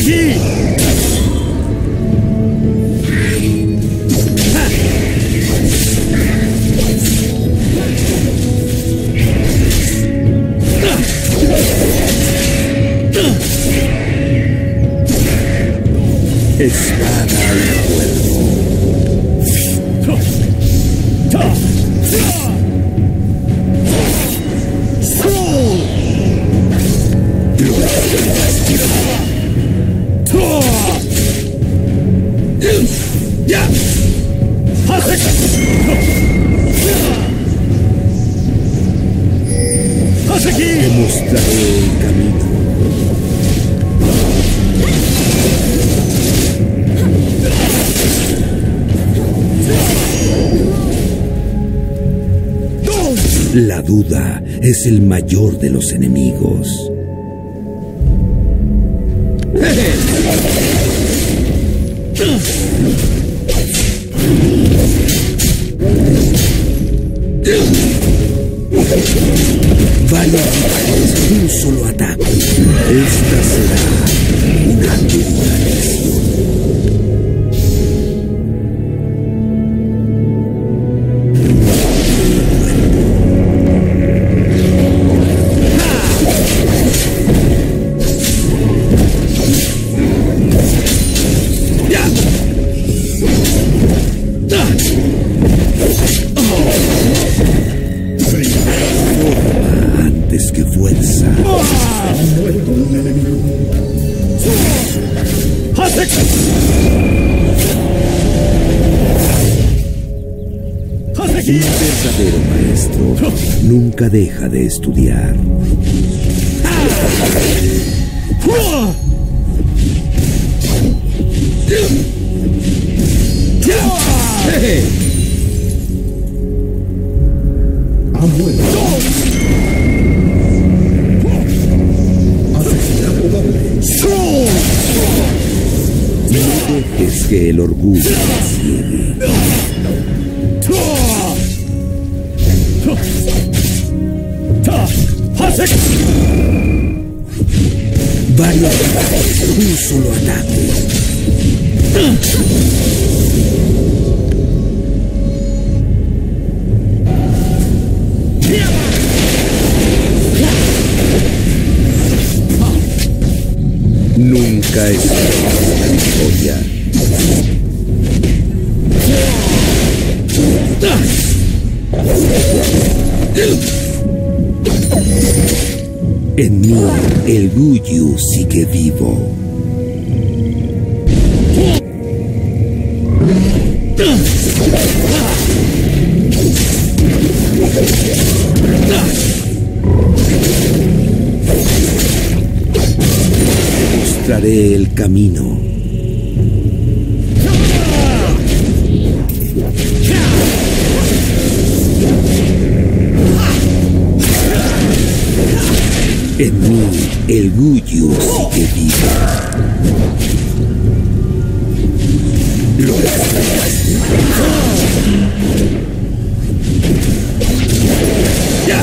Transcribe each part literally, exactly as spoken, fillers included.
aquí! Espada al cuerpo. Te mostraré el camino. La duda es el mayor de los enemigos. Varios rivales, un solo ataque. Esta será una dura lección. Antes que fuerza. Un verdadero maestro nunca deja de estudiar. Ha muerto. Asesinato doble. No dejes que el orgullo te ciegue. Varios ataques, un solo ataque. Nunca esperes la victoria. En mí, el Guyu sigue vivo. Mostraré el camino. En mí, el Guyu sigue vivo. Lo extrañaste. ¡Ya!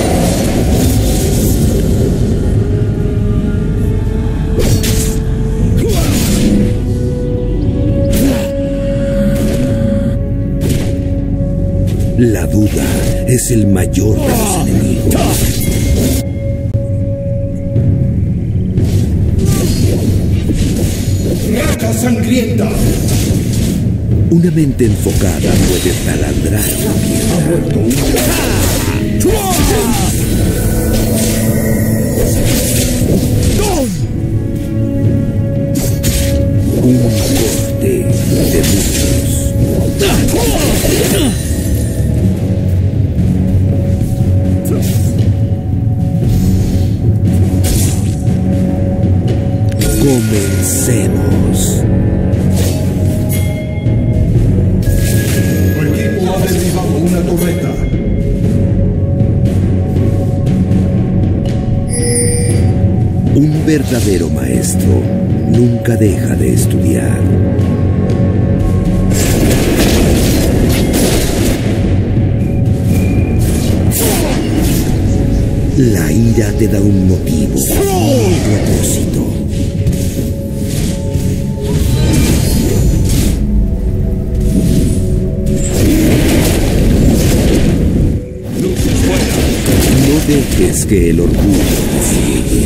La duda es el mayor de los enemigos. ¡Rata sangrienta! Una mente enfocada puede taladrar la piedra. Ha muerto un Un corte de muchos. Comencemos. Tu equipo ha derribado una torreta. Un verdadero maestro nunca deja de estudiar. La ira te da un motivo, un propósito. dejes que el orgullo te ciegue.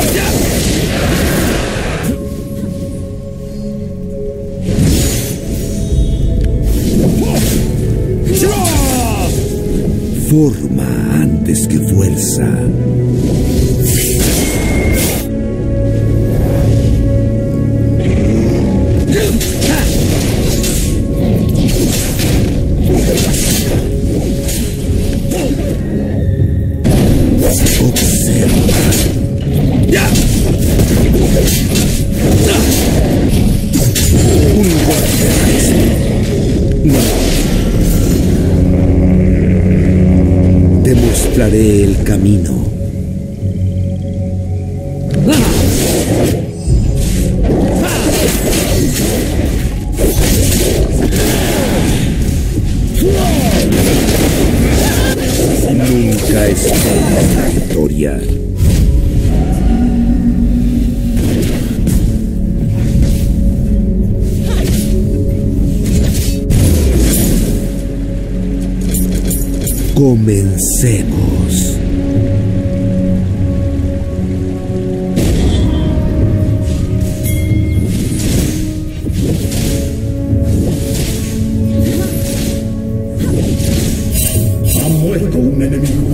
Forma antes que fuerza. Te mostraré el camino. Nunca esperes la victoria. Comencemos. Ha muerto un enemigo.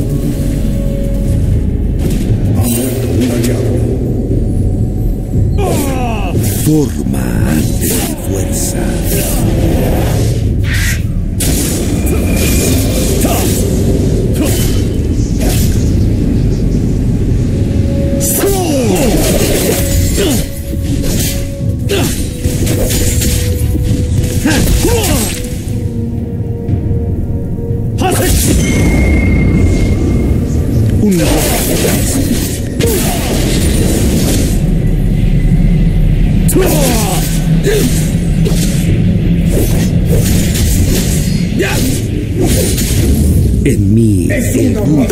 Ha muerto un aliado. Forma antes que fuerza. Un en mí el mundo.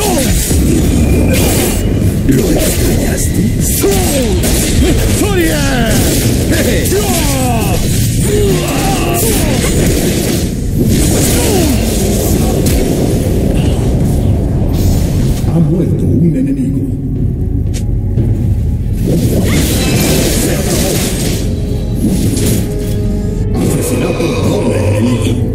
¿Lo extrañaste? ¡Victoria! Ha muerto un enemigo. Se acabó. Asesinato doble enemigo.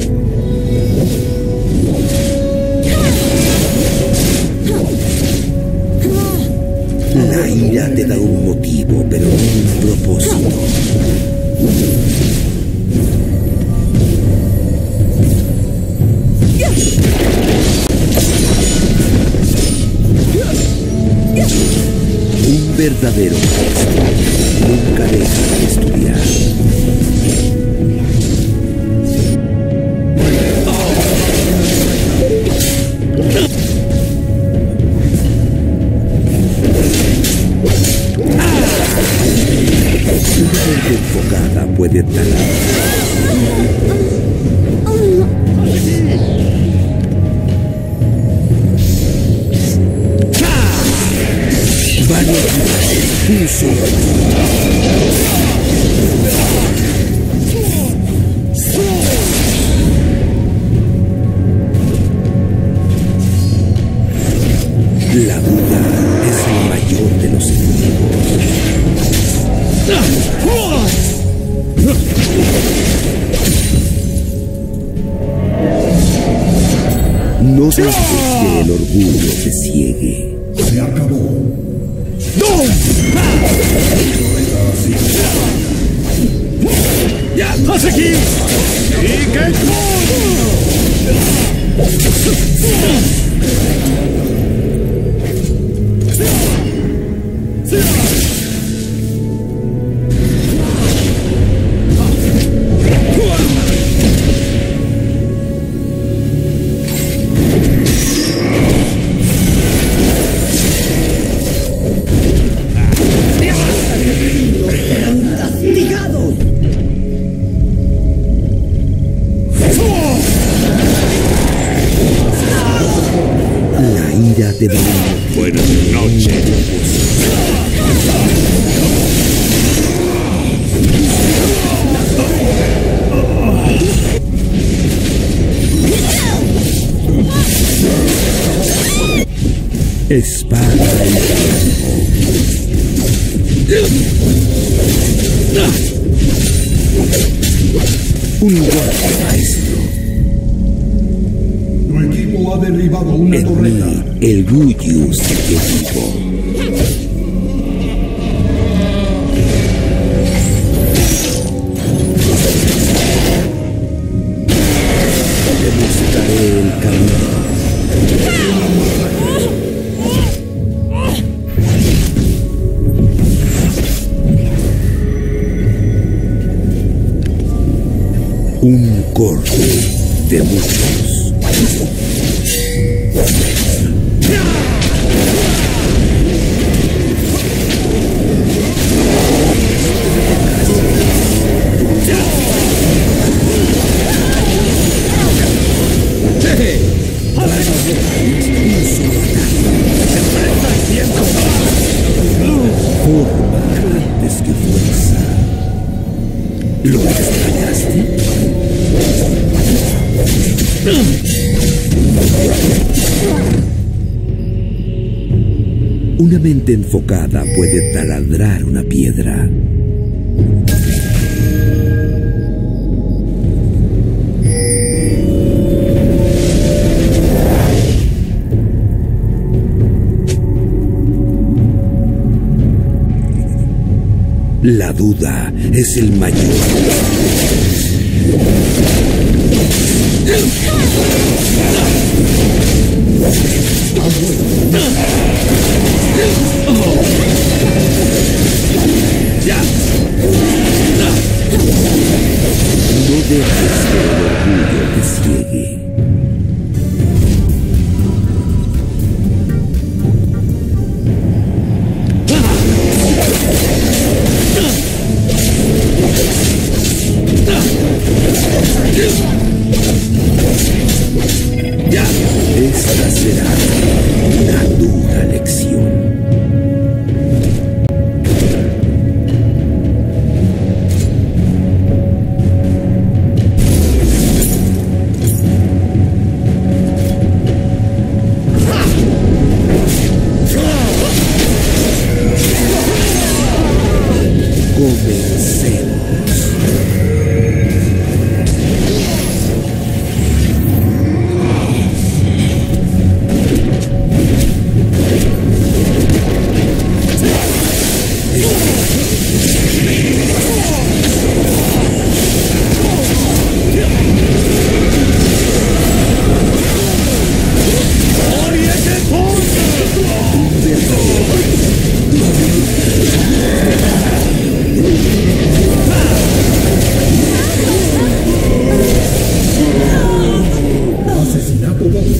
La ira te da un motivo, pero no un propósito. Un verdadero maestro nunca deja de estudiar. Una mente enfocada puede talar. Varios un solo. La duda es el mayor de los enemigos. No dejes que el orgullo te ciegue. Se acabó. ¡Ya! ¡Haz aquí! ¡Y que Espada y un golpe maestro. Tu equipo ha derribado una En torreta. mí, el Guyu sigue vivo. Te mostraré el camino. Un corte de muchos. Forma antes que fuerza. ¿Lo extrañaste? Una mente enfocada puede taladrar una piedra. La duda es el mayor. No dejes que el orgullo te ciegue. Esta será una dura lección. Comencemos. Asesinato doble.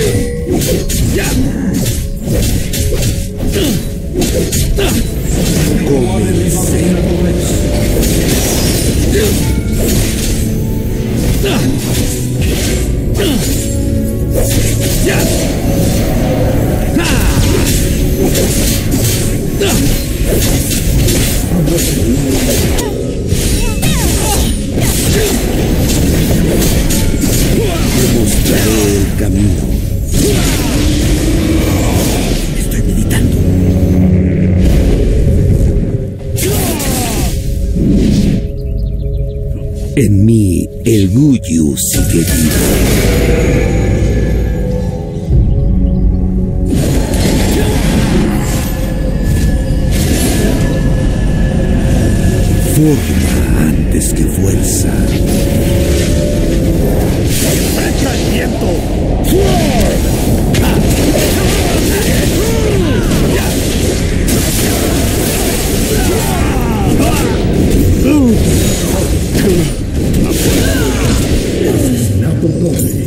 Demostraré el camino. Estoy meditando. En mí, el Guyu sigue vivo. Forma antes que fuerza. ¡Echa el viento! Asesinato doble.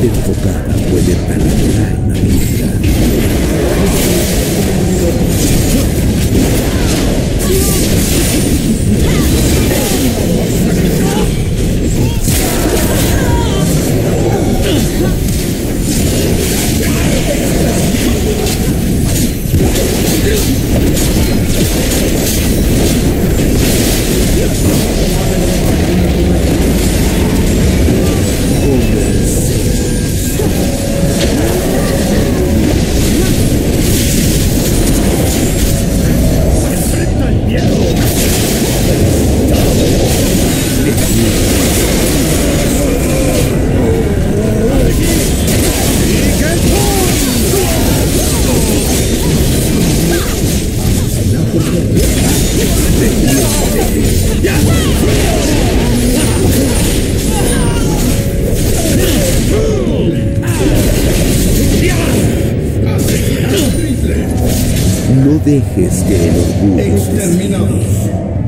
mente enfocada puede taladrar una habilidad. ¡Enfrenta el viento! No dejes que el orgullo Exterminados.